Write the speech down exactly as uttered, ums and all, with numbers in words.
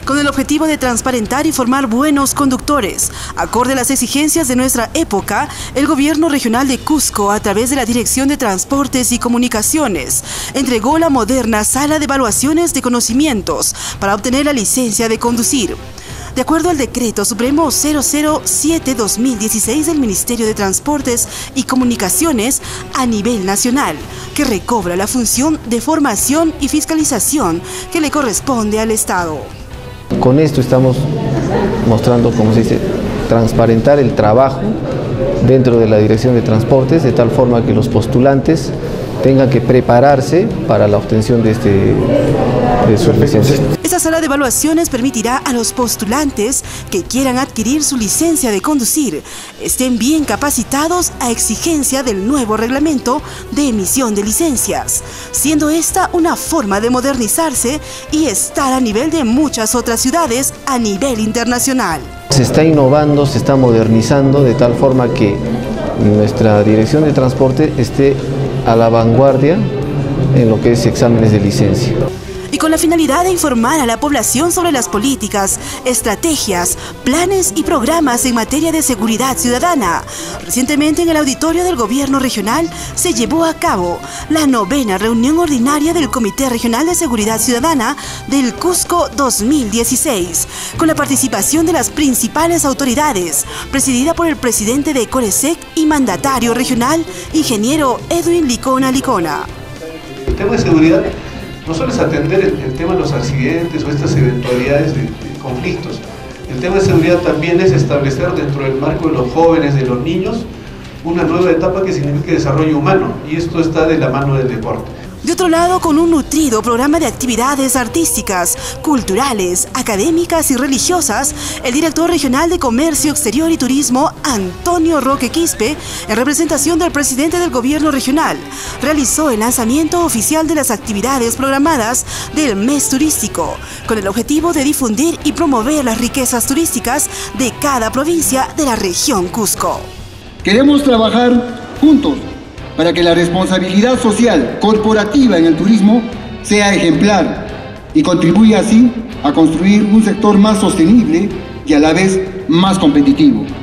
con el objetivo de transparentar y formar buenos conductores. Acorde a las exigencias de nuestra época, el Gobierno Regional de Cusco, a través de la Dirección de Transportes y Comunicaciones, entregó la moderna Sala de Evaluaciones de Conocimientos para obtener la licencia de conducir. De acuerdo al Decreto Supremo cero cero siete guión dos mil dieciséis del Ministerio de Transportes y Comunicaciones a nivel nacional, que recobra la función de formación y fiscalización que le corresponde al Estado. Con esto estamos mostrando, como se dice, transparentar el trabajo dentro de la Dirección de Transportes, de tal forma que los postulantes tengan que prepararse para la obtención de, este, de su licencia. Esta sala de evaluaciones permitirá a los postulantes que quieran adquirir su licencia de conducir estén bien capacitados a exigencia del nuevo reglamento de emisión de licencias, siendo esta una forma de modernizarse y estar a nivel de muchas otras ciudades a nivel internacional. Se está innovando, se está modernizando de tal forma que nuestra Dirección de Transporte esté a la vanguardia en lo que es exámenes de licencia. Y con la finalidad de informar a la población sobre las políticas, estrategias, planes y programas en materia de seguridad ciudadana. Recientemente en el auditorio del Gobierno Regional se llevó a cabo la novena reunión ordinaria del Comité Regional de Seguridad Ciudadana del Cusco dos mil dieciséis, con la participación de las principales autoridades, presidida por el presidente de Coresec y mandatario regional, ingeniero Edwin Licona Licona. El tema de seguridad no solo es atender el, el tema de los accidentes o estas eventualidades de, de conflictos. El tema de seguridad también es establecer dentro del marco de los jóvenes, de los niños, una nueva etapa que significa desarrollo humano, y esto está de la mano del deporte. De otro lado, con un nutrido programa de actividades artísticas, culturales, académicas y religiosas, el director regional de Comercio Exterior y Turismo, Antonio Roque Quispe, en representación del presidente del Gobierno Regional, realizó el lanzamiento oficial de las actividades programadas del mes turístico, con el objetivo de difundir y promover las riquezas turísticas de cada provincia de la región Cusco. Queremos trabajar juntos para que la responsabilidad social corporativa en el turismo sea ejemplar y contribuya así a construir un sector más sostenible y a la vez más competitivo.